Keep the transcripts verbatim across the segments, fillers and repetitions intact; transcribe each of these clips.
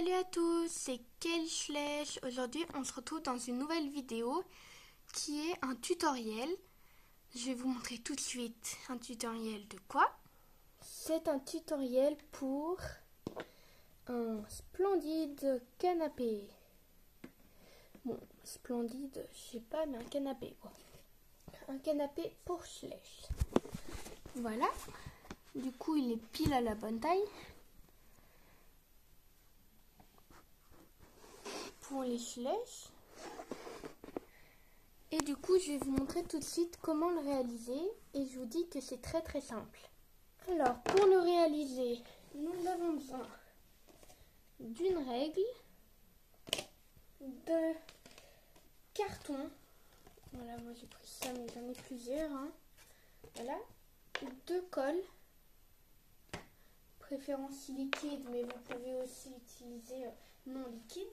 Salut à tous, c'est Kelly Schleich. Aujourd'hui, on se retrouve dans une nouvelle vidéo qui est un tutoriel. Je vais vous montrer tout de suite un tutoriel de quoi. C'est un tutoriel pour un splendide canapé. Bon, splendide, je sais pas, mais un canapé quoi. Un canapé pour Schleich. Voilà. Du coup, il est pile à la bonne taille. Pour les Schleich. Et du coup, je vais vous montrer tout de suite comment le réaliser. Et je vous dis que c'est très très simple. Alors, pour le réaliser, nous avons besoin d'une règle, de carton. Voilà, moi j'ai pris ça, mais j'en ai plusieurs. Hein. Voilà. De colle. Préférence liquide, mais vous pouvez aussi utiliser non liquide.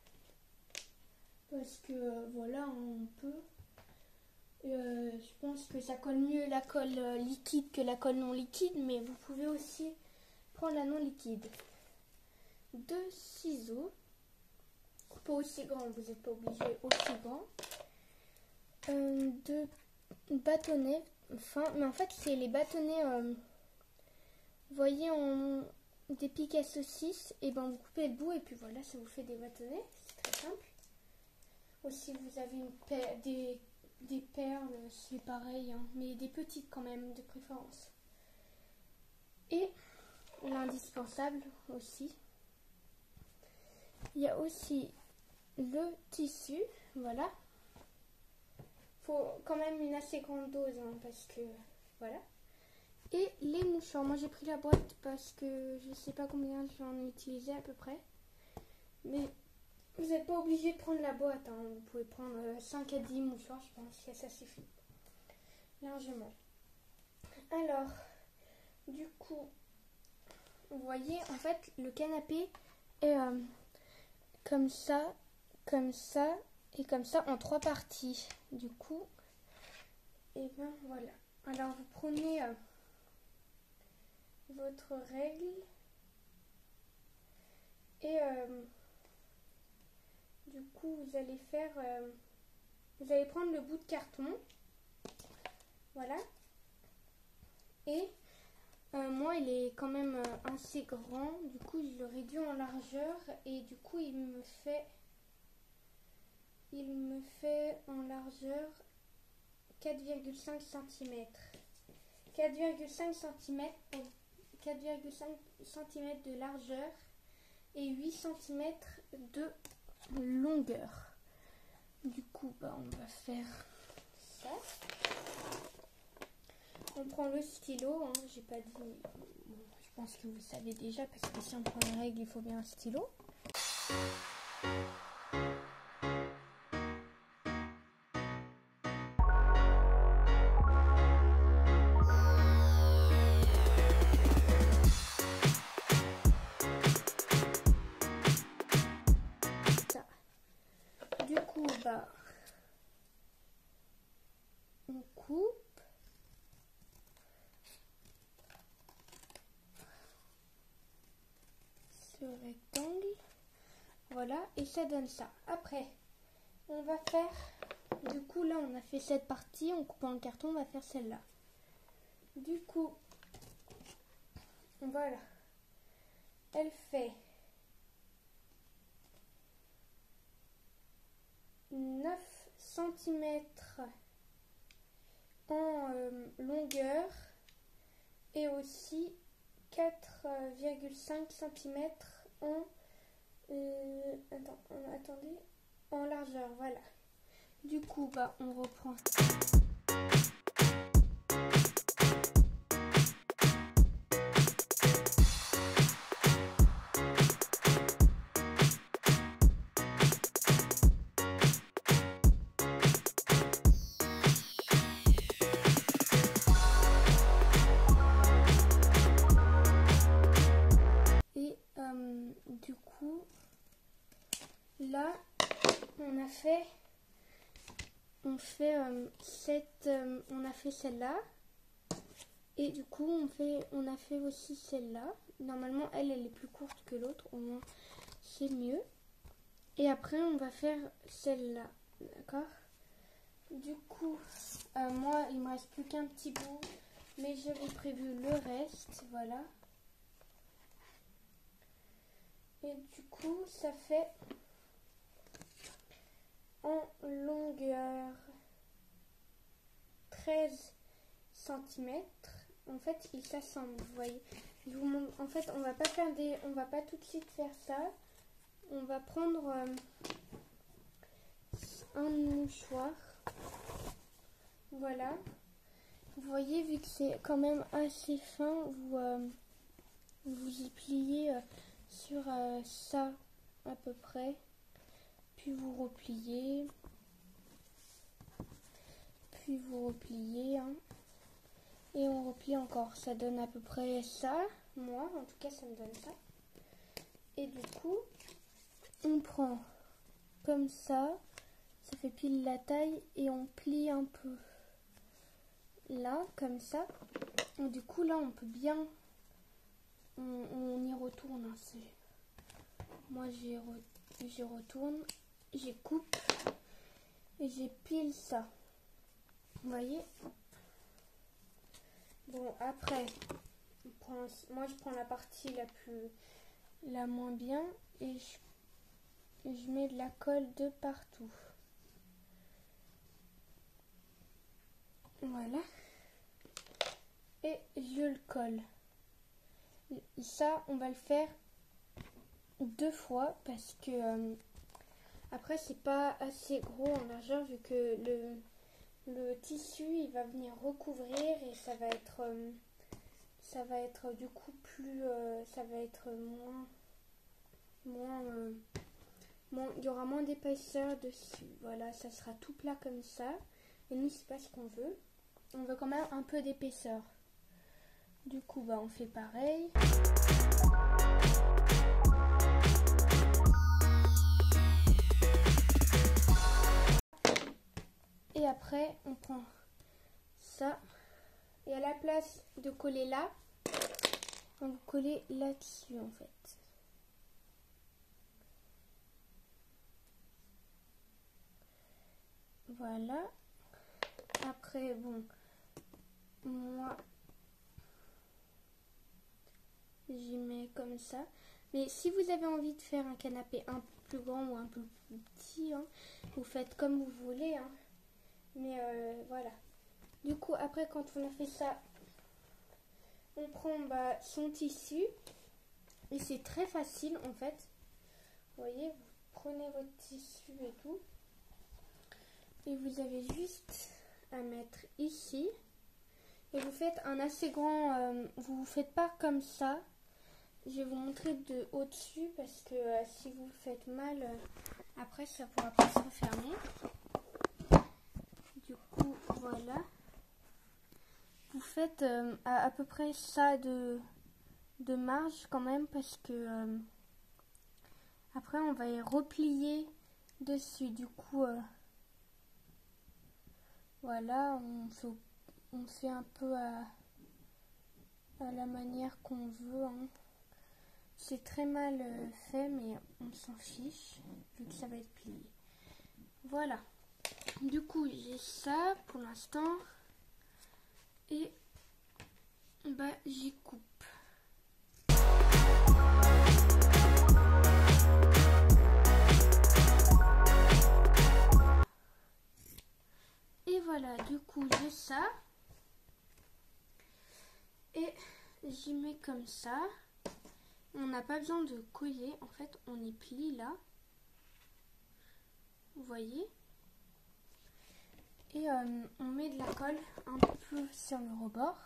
Parce que euh, voilà, on peut. Euh, je pense que ça colle mieux la colle euh, liquide que la colle non liquide, mais vous pouvez aussi prendre la non liquide. Deux ciseaux, pas aussi grand, vous n'êtes pas obligé aussi grand. Euh, deux bâtonnets fins, mais en fait c'est les bâtonnets, euh, vous voyez, en des pics à saucisse, et ben vous coupez le bout et puis voilà, ça vous fait des bâtonnets, c'est très simple. Aussi, vous avez une paire, des, des perles, c'est pareil, hein, mais des petites quand même, de préférence. Et l'indispensable aussi. Il y a aussi le tissu, voilà. Faut quand même une assez grande dose, hein, parce que, voilà. Et les mouchoirs. Moi, j'ai pris la boîte parce que je ne sais pas combien j'en ai utilisé à peu près. Mais vous n'êtes pas obligé de prendre la boîte, hein. Vous pouvez prendre cinq à dix mouchoirs, je pense que ça suffit largement. Alors, du coup, vous voyez, en fait, le canapé est euh, comme ça, comme ça et comme ça en trois parties. Du coup, et ben voilà. Alors, vous prenez euh, votre règle et euh, du coup, vous allez faire, euh, vous allez prendre le bout de carton, voilà, et euh, moi il est quand même euh, assez grand, du coup je le réduis en largeur et du coup il me fait, il me fait en largeur quatre virgule cinq centimètres, quatre virgule cinq centimètres pour quatre virgule cinq centimètres de largeur et huit centimètres de longueur. Du coup, bah, on va faire ça. On prend le stylo, hein, j'ai pas dit. Bon, je pense que vous savez déjà, parce que si on prend une règle, il faut bien un stylo. Ça. Du coup, bah, on coupe. Ce rectangle. Voilà, et ça donne ça. Après, on va faire, du coup là on a fait cette partie, en coupant le carton, on va faire celle-là. Du coup, voilà, elle fait neuf centimètres en euh, longueur et aussi quatre virgule cinq centimètres en euh, attends, attendez, en largeur, voilà. Du coup, bah, on reprend. Et euh, du coup, là, on a fait, on fait euh, cette, euh, on a fait celle-là, et du coup, on fait, on a fait aussi celle-là. Normalement, elle, elle est plus courte que l'autre, au moins c'est mieux. Et après, on va faire celle-là, d'accord? Du coup, euh, moi, il me reste plus qu'un petit bout, mais j'avais prévu le reste, voilà. Et du coup, ça fait en longueur treize centimètres. En fait, ils s'assemblent, vous voyez. Je vous montre. En fait, on va pas faire des, on va pas tout de suite faire ça. On va prendre euh, un mouchoir. Voilà. Vous voyez, vu que c'est quand même assez fin, vous euh, vous y pliez euh, sur euh, ça à peu près. Puis vous repliez. Puis vous repliez. Hein. Et on replie encore. Ça donne à peu près ça. Moi, en tout cas, ça me donne ça. Et du coup, on prend comme ça. Ça fait pile la taille. Et on plie un peu. Là, comme ça. Et du coup, là, on peut bien... On, on y retourne. Hein, moi, j'y re, j'y retourne. J'y coupe. Et j'ai pile ça. Vous voyez? Bon, après, on prend, moi je prends la partie la plus, la moins bien et je, je mets de la colle de partout. Voilà. Et je le colle. Et ça, on va le faire deux fois parce que euh, après c'est pas assez gros en largeur vu que le Le tissu, il va venir recouvrir et ça va être, euh, ça va être du coup plus, euh, ça va être moins, moins, euh, moins, il y aura moins d'épaisseur dessus. Voilà, ça sera tout plat comme ça. Et nous, c'est pas ce qu'on veut. On veut quand même un peu d'épaisseur. Du coup, bah, on fait pareil. Et après, on prend ça. Et à la place de coller là, on va coller là-dessus en fait. Voilà. Après, bon, moi, j'y mets comme ça. Mais si vous avez envie de faire un canapé un peu plus grand ou un peu plus petit, hein, vous faites comme vous voulez. Hein. Mais euh, voilà. Du coup, après, quand on a fait ça, on prend bah, son tissu. Et c'est très facile, en fait. Vous voyez, vous prenez votre tissu et tout. Et vous avez juste à mettre ici. Et vous faites un assez grand... Euh, vous ne faites pas comme ça. Je vais vous montrer de au-dessus. Parce que euh, si vous le faites mal, euh, après, ça ne pourra pas se refermer. Du coup, voilà. Vous faites euh, à, à peu près ça de, de marge quand même parce que euh, après on va y replier dessus. Du coup, euh, voilà, on fait, on fait un peu à, à la manière qu'on veut. Hein. C'est très mal euh, fait, mais on s'en fiche vu que ça va être plié. Voilà. Du coup, j'ai ça pour l'instant. Et bah, j'y coupe. Et voilà, du coup, j'ai ça. Et j'y mets comme ça. On n'a pas besoin de coller. En fait, on y plie là. Vous voyez? Et euh, on met de la colle un peu sur le rebord.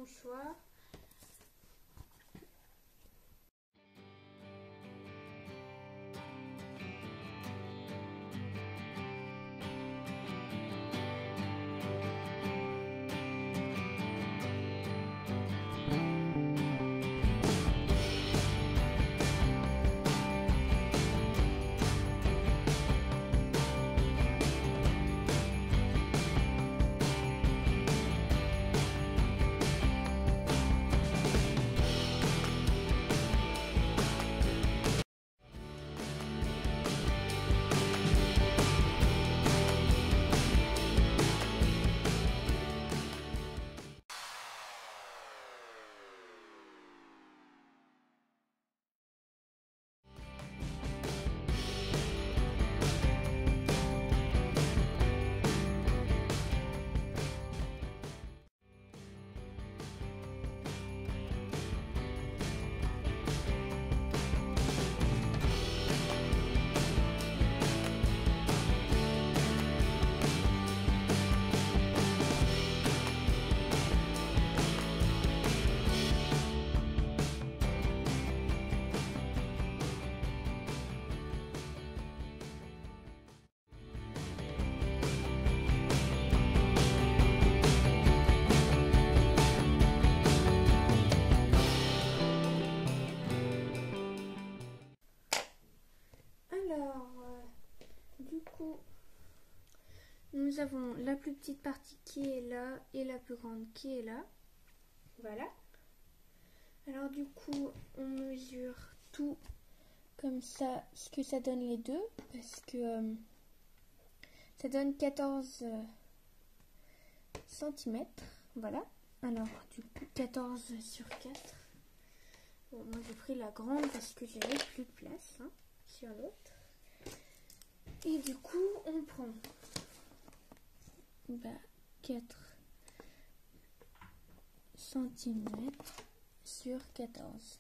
mouchoir. Alors, euh, du coup, nous avons la plus petite partie qui est là et la plus grande qui est là. Voilà. Alors du coup, on mesure tout comme ça, ce que ça donne les deux, parce que euh, ça donne quatorze centimètres. Voilà. Alors, du coup, quatorze sur quatre. Bon, moi j'ai pris la grande parce que j'avais plus de place hein, sur l'autre. Et du coup, on prend bah, quatre centimètres sur quatorze.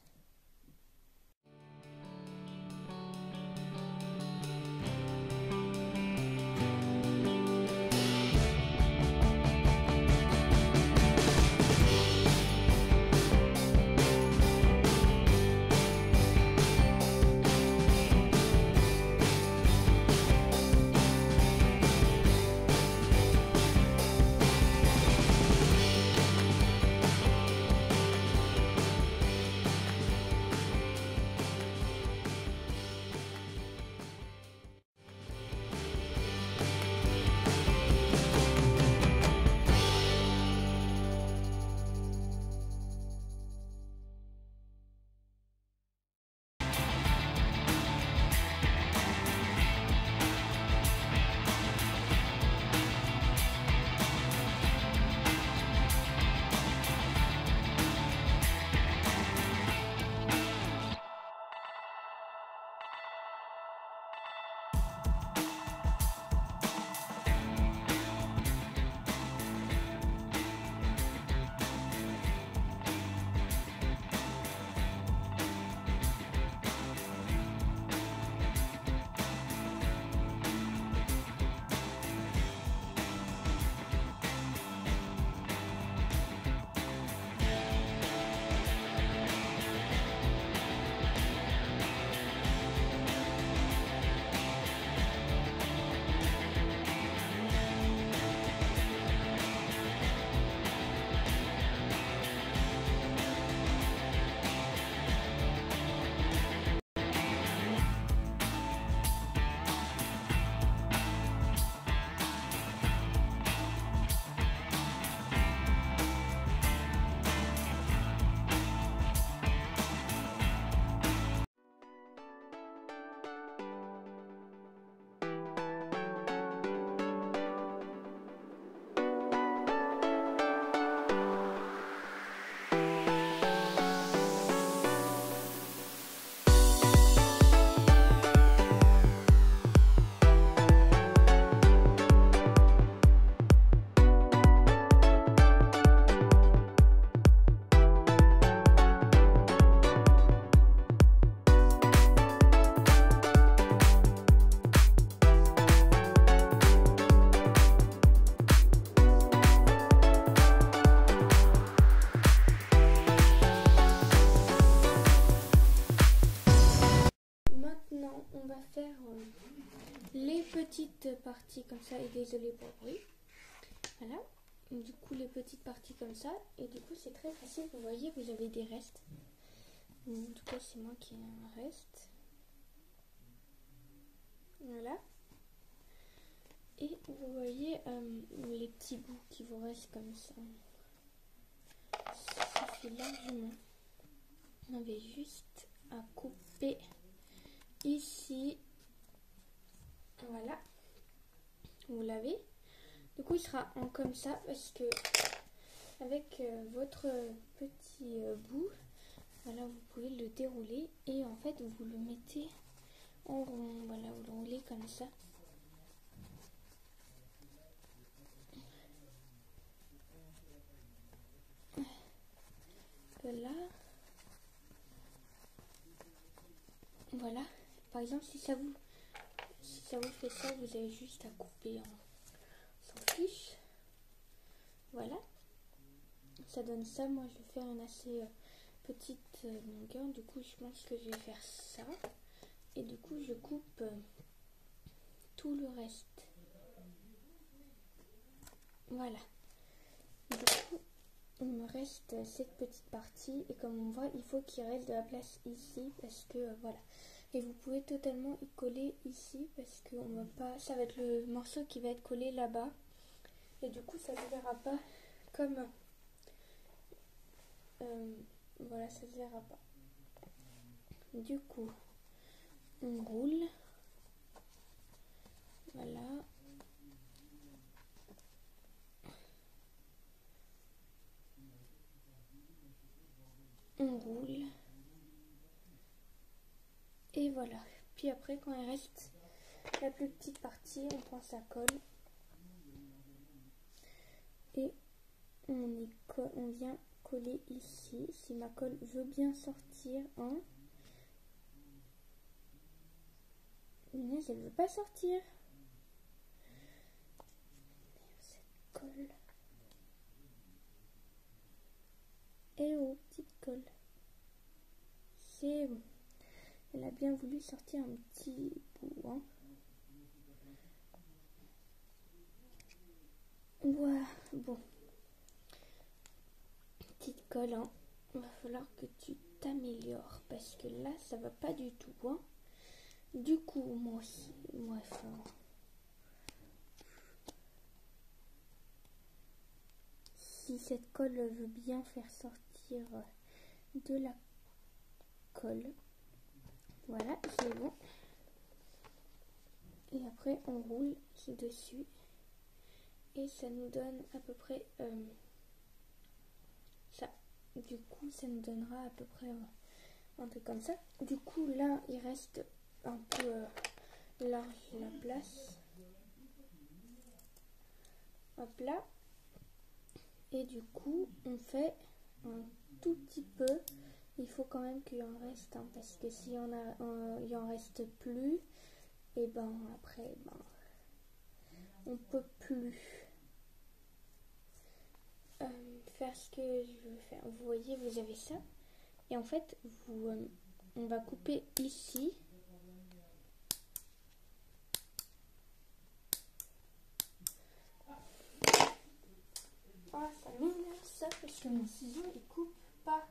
faire euh, les petites parties comme ça. Et désolé pour le bruit. Voilà. Du coup, les petites parties comme ça. Et du coup, c'est très facile. Vous voyez, vous avez des restes. En tout cas, c'est moi qui ai un reste. Voilà. Et vous voyez euh, les petits bouts qui vous restent comme ça. Ça suffit largement. On avait juste à couper ici. Voilà. Vous l'avez. Du coup, il sera en comme ça parce que avec euh, votre petit euh, bout, voilà, vous pouvez le dérouler et en fait, vous le mettez en rond. Voilà, vous le roulez comme ça. Là. Voilà. Par exemple, si ça vous si ça vous fait ça, vous avez juste à couper en s'en fiche. Voilà. Ça donne ça. Moi, je vais faire une assez euh, petite euh, longueur. Du coup, je pense que je vais faire ça. Et du coup, je coupe euh, tout le reste. Voilà. Du coup, il me reste cette petite partie. Et comme on voit, il faut qu'il reste de la place ici. Parce que, euh, voilà. Et vous pouvez totalement y coller ici. Parce que on va pas, ça va être le morceau qui va être collé là-bas. Et du coup, ça ne se verra pas comme... Euh, voilà, ça ne se verra pas. Du coup, on roule. Voilà. On roule. Et voilà. Puis après, quand il reste la plus petite partie, on prend sa colle. Et on, y colle, on vient coller ici. Si ma colle veut bien sortir, hein. Mais elle veut pas sortir. Cette colle. Et oh, petite colle. C'est bon. Elle a bien voulu sortir un petit bout, hein. Voilà, bon. Petite colle, hein. Il va falloir que tu t'améliores parce que là, ça va pas du tout, hein. Du coup, moi aussi, bref. Hein. Si cette colle veut bien faire sortir de la colle, voilà, c'est bon. Et après, on roule dessus. Et ça nous donne à peu près euh, ça. Du coup, ça nous donnera à peu près euh, un peu comme ça. Du coup, là, il reste un peu euh, large la place. Hop là. Et du coup, on fait un tout petit peu. Il faut quand même qu'il en reste, hein, parce que si on a, euh, il en reste plus, et ben après, ben, on peut plus euh, faire ce que je veux faire. Vous voyez, vous avez ça, et en fait, vous, euh, on va couper ici. Ah, ça m'énerve ça parce que mon ciseau il coupe pas.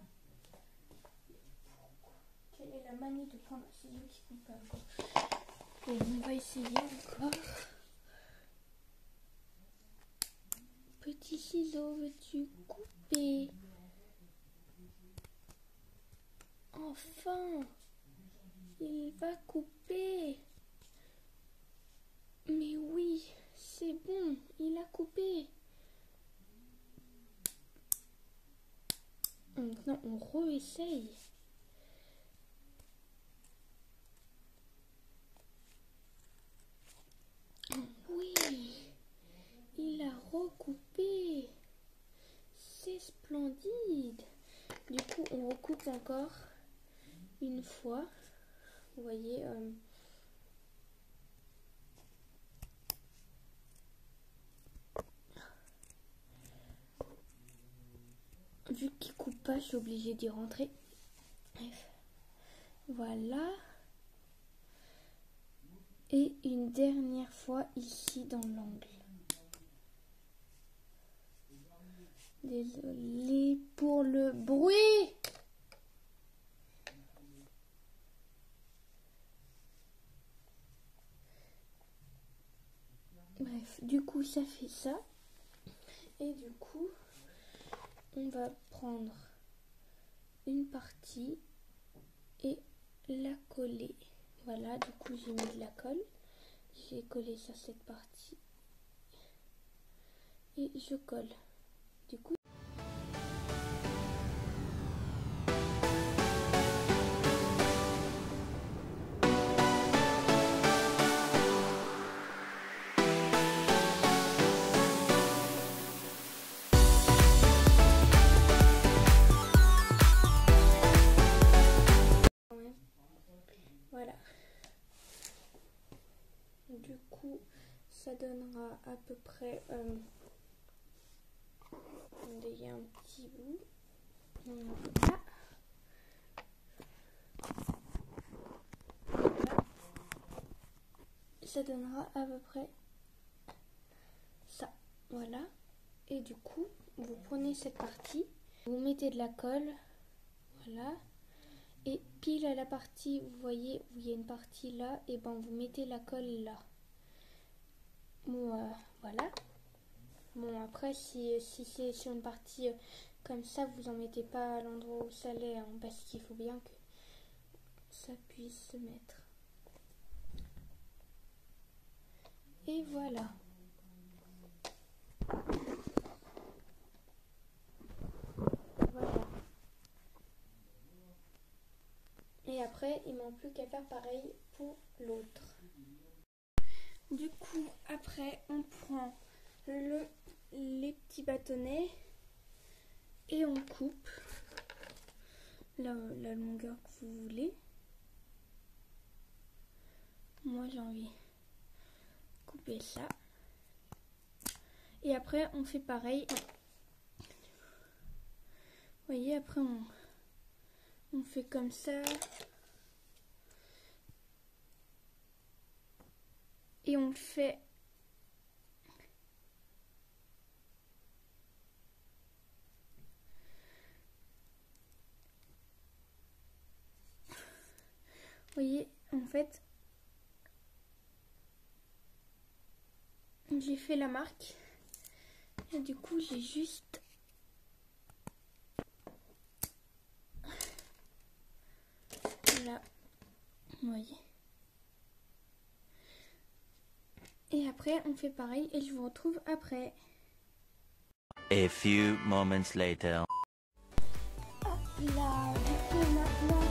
Quelle est la manie de prendre un ciseau qui coupe pas encore? Bon, on va essayer encore. Petit ciseau, veux-tu couper? Enfin, il va couper. Mais oui, c'est bon, il a coupé. Maintenant, on réessaye. Oui, il a recoupé. C'est splendide. Du coup, on recoupe encore une fois. Vous voyez, euh, vu qu'il coupe pas, je suis obligée d'y rentrer. Bref. Voilà. Et une dernière fois ici dans l'angle. Désolée pour le bruit. Bref, du coup ça fait ça. Et du coup, on va prendre une partie et la coller. Voilà, du coup j'ai mis de la colle. J'ai collé sur cette partie. Et je colle. Du coup, voilà. Du coup, ça donnera à peu près... Euh, il y a un petit bout. Voilà. Voilà. Ça donnera à peu près ça. Voilà. Et du coup, vous prenez cette partie, vous mettez de la colle. Voilà. Et pile à la partie, vous voyez où il y a une partie là, et ben vous mettez la colle là. Bon, euh, voilà. Bon, après, si, si c'est sur une partie euh, comme ça, vous en mettez pas à l'endroit où ça l'est, hein, parce qu'il faut bien que ça puisse se mettre. Et voilà. Voilà. Et après, il ne manque plus qu'à faire pareil pour l'autre. Du coup, après, on prend le, les petits bâtonnets et on coupe la, la longueur que vous voulez. Moi, j'ai envie de couper ça. Et après, on fait pareil. Vous voyez, après, on, on fait comme ça. Et on fait vous voyez, en fait, j'ai fait la marque. Et du coup, j'ai juste là, vous voyez. Et après, on fait pareil et je vous retrouve après. A few moments later. Hop là, du coup maintenant.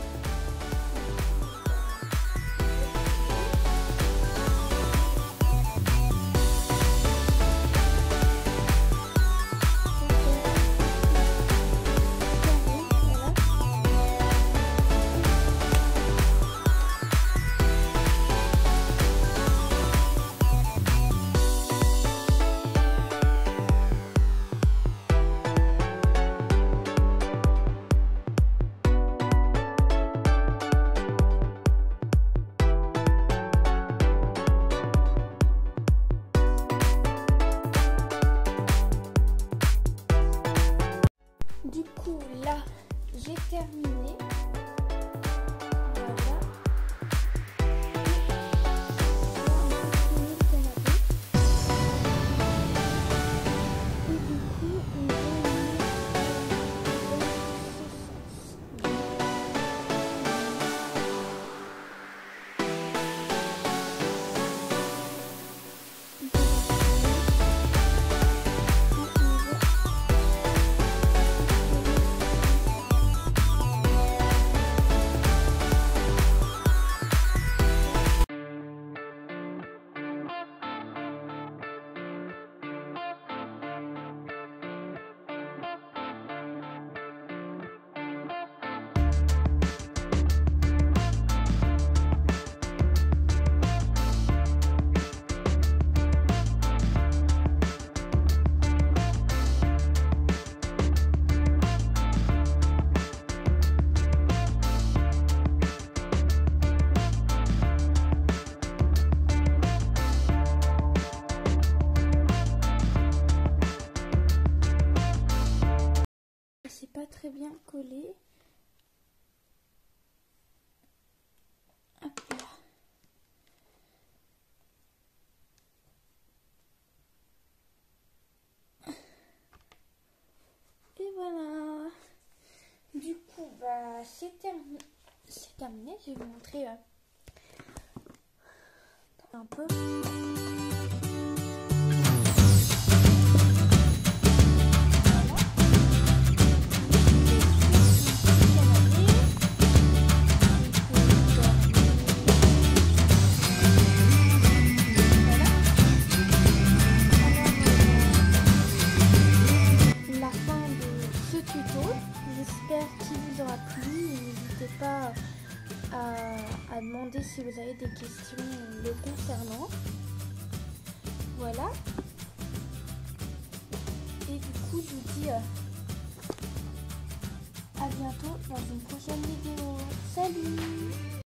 très bien collé. Hop là. Et voilà. Du coup, bah, c'est terminé. C'est terminé. Je vais vous montrer euh, un peu. J'espère qu'il vous aura plu. N'hésitez pas à, à demander si vous avez des questions le concernant. Voilà. Et du coup, je vous dis euh, à bientôt dans une prochaine vidéo. Salut!